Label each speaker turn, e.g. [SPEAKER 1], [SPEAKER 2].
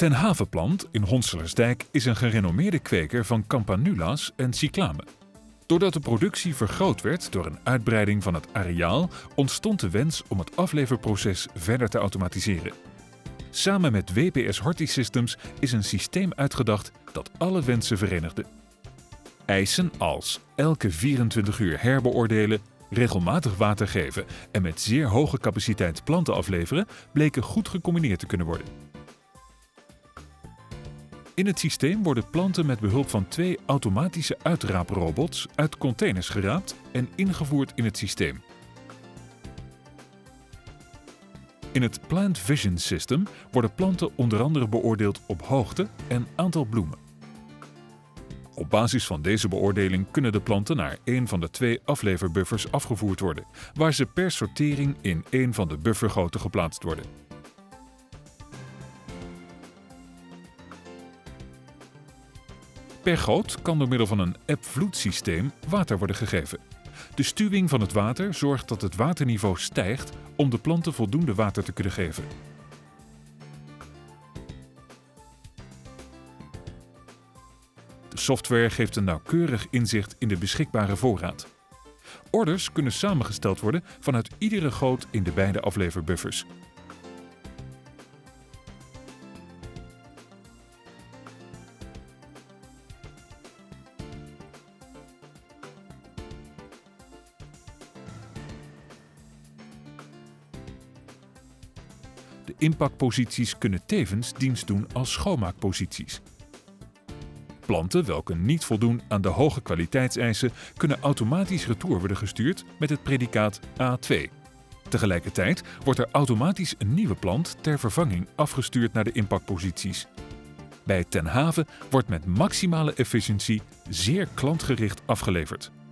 [SPEAKER 1] Ten Havenplant in Honselersdijk is een gerenommeerde kweker van campanula's en cyclamen. Doordat de productie vergroot werd door een uitbreiding van het areaal, ontstond de wens om het afleverproces verder te automatiseren. Samen met WPS Horti Systems is een systeem uitgedacht dat alle wensen verenigde. Eisen als elke 24 uur herbeoordelen, regelmatig water geven en met zeer hoge capaciteit planten afleveren bleken goed gecombineerd te kunnen worden. In het systeem worden planten met behulp van 2 automatische uitraaprobots uit containers geraapt en ingevoerd in het systeem. In het Plant Vision System worden planten onder andere beoordeeld op hoogte en aantal bloemen. Op basis van deze beoordeling kunnen de planten naar een van de 2 afleverbuffers afgevoerd worden, waar ze per sortering in een van de buffergoten geplaatst worden. Per goot kan door middel van een eb-vloedsysteem water worden gegeven. De stuwing van het water zorgt dat het waterniveau stijgt om de planten voldoende water te kunnen geven. De software geeft een nauwkeurig inzicht in de beschikbare voorraad. Orders kunnen samengesteld worden vanuit iedere goot in de beide afleverbuffers. De inpakposities kunnen tevens dienst doen als schoonmaakposities. Planten welke niet voldoen aan de hoge kwaliteitseisen kunnen automatisch retour worden gestuurd met het predicaat A2. Tegelijkertijd wordt er automatisch een nieuwe plant ter vervanging afgestuurd naar de inpakposities. Bij Ten Haven wordt met maximale efficiëntie zeer klantgericht afgeleverd.